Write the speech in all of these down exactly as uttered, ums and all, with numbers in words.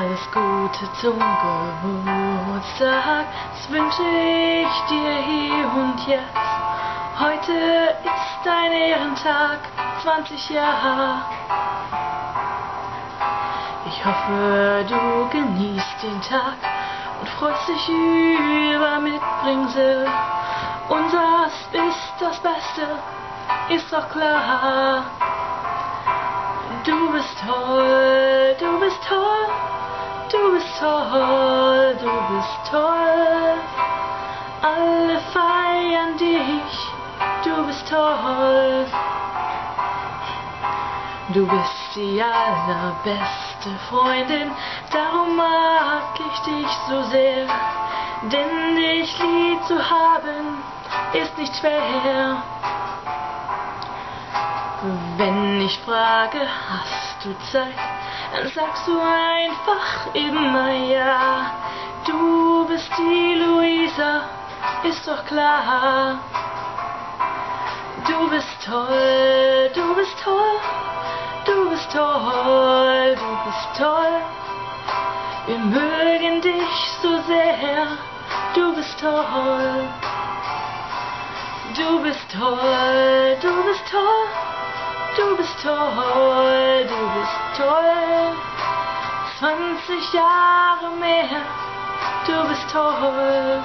Alles Gute zum Geburtstag, das wünsche ich dir hier und jetzt. Heute ist dein Ehrentag, zwanzig Jahre. Ich hoffe, du genießt den Tag und freust dich über Mitbringsel. Unseres ist das Beste, ist doch klar. Du bist toll, du bist toll, du bist toll, du bist toll. Alle feiern dich, du bist toll. Du bist die allerbeste Freundin, darum mag ich dich so sehr. Denn dich lieb zu haben, ist nicht schwer. Wenn ich frage, hast du Zeit, dann sagst du einfach immer ja. Du bist die Luisa, ist doch klar. Du bist toll, du bist toll, du bist toll, du bist toll. Wir mögen dich so sehr, du bist toll. Du bist toll, du bist toll. Du bist toll, du bist toll. zwanzig Jahre mehr, du bist toll.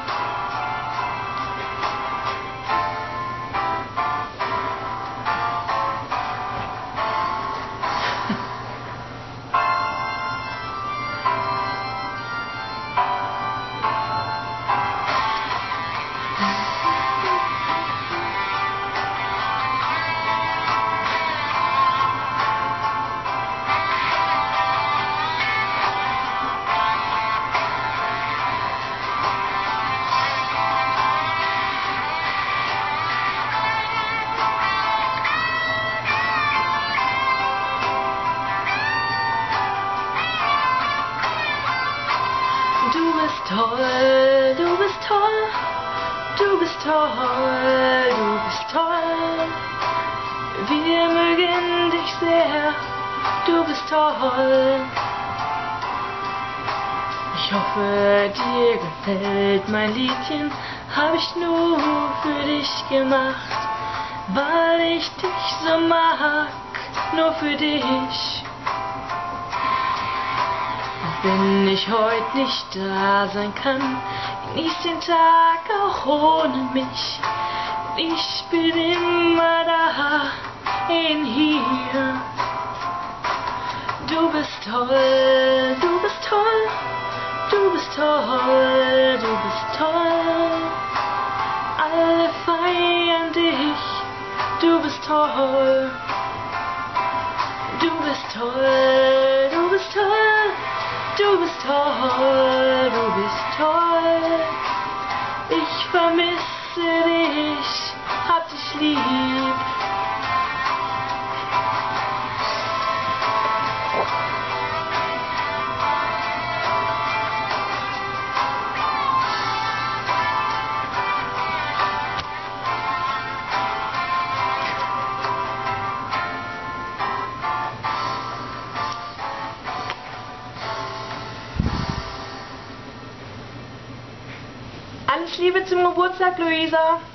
Du bist toll, du bist toll, du bist toll, du bist toll. Wir mögen dich sehr, du bist toll. Ich hoffe, dir gefällt mein Liedchen, hab ich nur für dich gemacht, weil ich dich so mag, nur für dich. Wenn ich heute nicht da sein kann, genieß den Tag auch ohne mich. Ich bin immer da, in hier. Du bist toll, du bist toll, du bist toll, du bist toll. Alle feiern dich, du bist toll. Du bist toll, du bist toll. Du bist toll, du bist toll. Ich vermisse dich, hab dich lieb. Alles Liebe zum Geburtstag, Luisa.